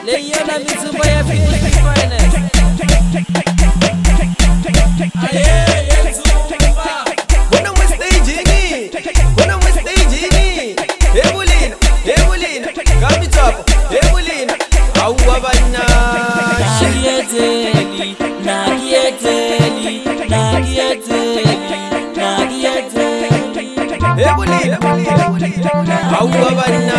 Leiona mitsumba ya Finnish finest. Aye, yenzumba. Bona mwe stage ni. Bona mwe stage ni. Ebulina. Gami top. Ebulina. Awu abana. Ake Etseli. Ebulina. Awu abana.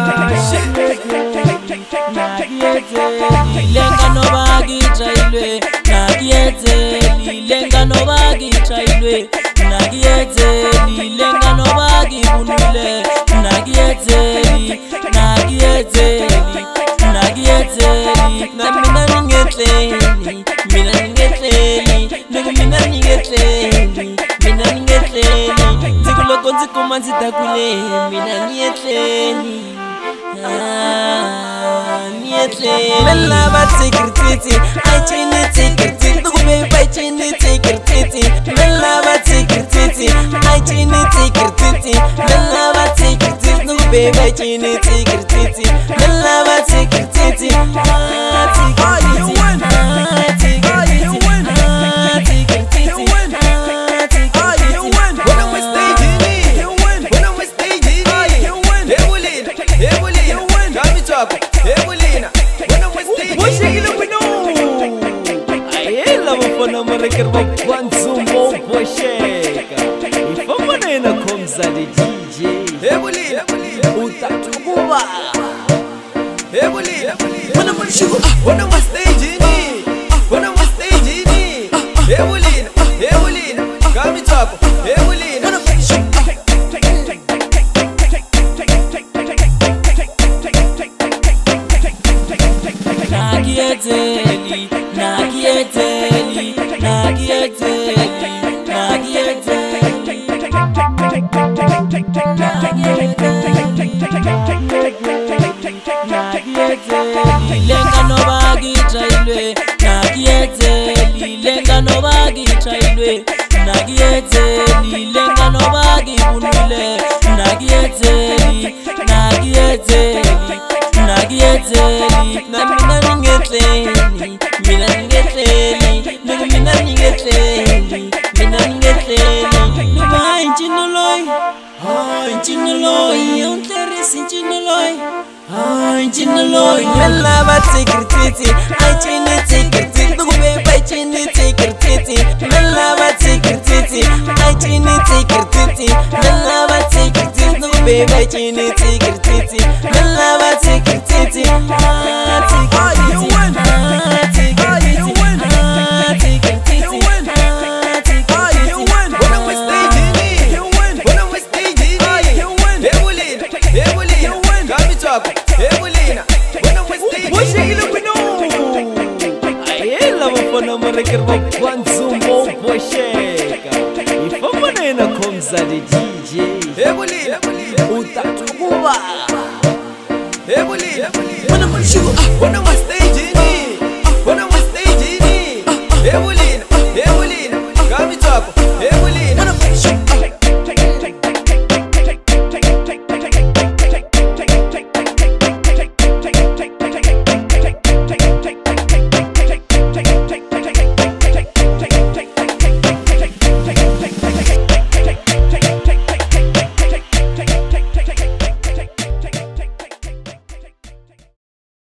Lenga no bagi trailwe. Ake Etseli. Lenga no bagi trailwe. Ake Etseli. Lenga no bagi bunule. Ake Etseli. Na mina ningetleli. Nugu mina ningetleli. Zikuloko nzikuma nzitakule. Mina ningetleli. Mela ba tsikirtiti, I chini tsikirtiti. Nugu beba chini tsikirtiti. Mela ba tsikirtiti, I chini tsikirtiti. Mela ba tsikirtiti, nugu beba chini tsikirtiti. Mela ba tsikirtiti, Ebulina. Bona mwe stage. Boshekile kwino. Ayela mfana marekerwa kwanzumbo bosheka. Ifamba nena Khomza the DJ. Ebulina. Utatukuba. Ebulina. Bona mwe shugo. Bona mwe stage ni. Bona mwe stage ni. Ebulina. Gami top. Ebulina. Bona mwe shugo. Ake Etseli. Lenga no bagi trailwe. Ake Etseli. Lenga no bagi trailwe. Ake Etseli. Lenga no bagi bunule. Ake Etseli. Na mina ningetleli. Nugu mina ningetleli. Nugu Inchinuloi, unteris Inchinuloi. Mela ba tsikirtiti, I chini tsikirtiti. Nugu beba chini tsikirtiti. Mela ba tsikirtiti, I chini tsikirtiti. Mela ba tsikirtiti, nugu beba chini tsikirtiti. Mela ba tsikirtiti, Ebulina. Bona mwe stage. Boshekile kwino. Ayela mfana marekerwa kwanzumbo bosheka. Ifamba nena Khomza the DJ. Ebulina. Utatukuba. Ebulina. Bona mwe shugo. Bona mwe stage ni. Bona mwe stage ni. Ebulina. Gami top.